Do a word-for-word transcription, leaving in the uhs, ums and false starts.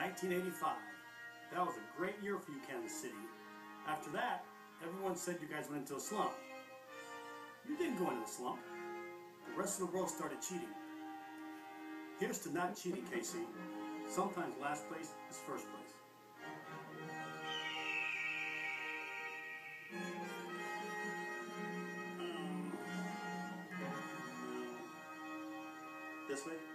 nineteen eighty-five. That was a great year for you, Kansas City. After that, everyone said you guys went into a slump. You didn't go into a slump. The rest of the world started cheating. Here's to not cheating, K C. Sometimes last place is first place. This way?